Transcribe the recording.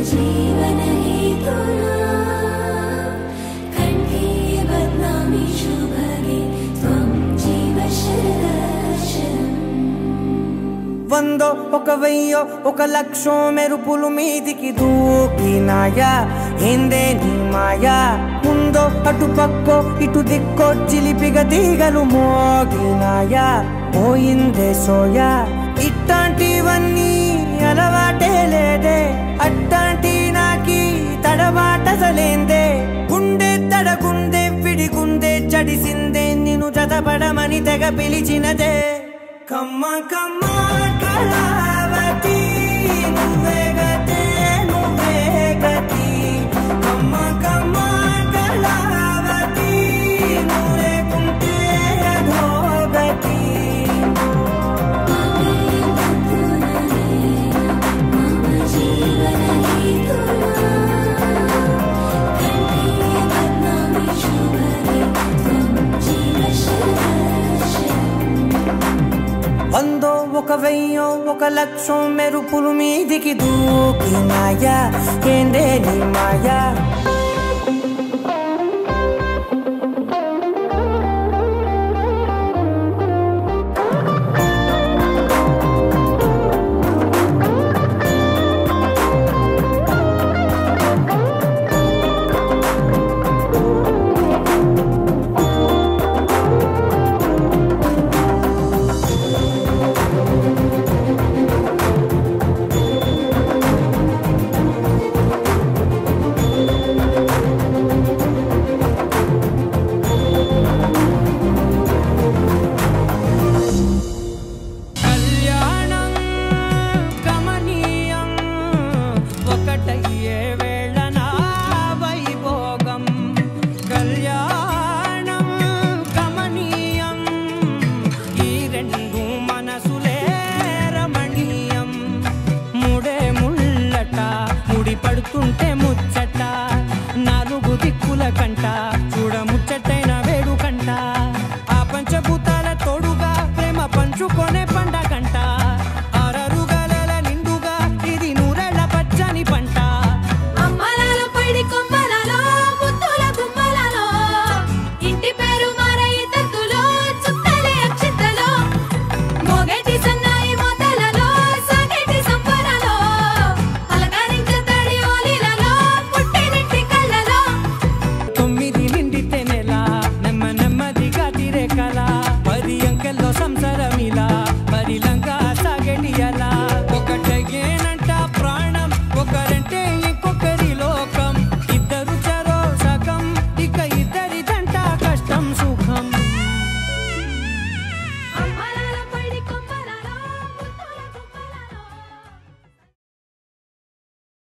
जीवन हेतुना कंठे बध्नामि शुभगे त्वं जीव शरदशरम् వందో ఒక వెయ్యో ఒక లక్షో మెరుపులు మీదికి దూకినాయా ఏందే నీ మాయా ముందో అటు పక్కో ఇటు దిక్కో చిలిపిగ తీగలు మోగినాయా పోయిందే సోయా ఇట్లాంటివన్నీ అలవాటే లేదే అట్లాంటి నాకి తడబాటసలేందే గుండె తడగుందే విడిగుందే చడిసిందే నిన్ను జతపడమని తెగ పిలిచినదే కమ్మ కమ్మ కళావతి నువ్వే గతే నువ్వే గతి కమ్మ కమ్మ కళావతి నువ్వే కుంటే అధోగతి मम जीवन हेतुना कंठे बध्नामि शुभगे त्वं जीव शरदशरम् వందో ఒక వెయ్యో ఒక లక్షో మెరుపులు మీదికి దూకినాయా ఏందే నీ మాయా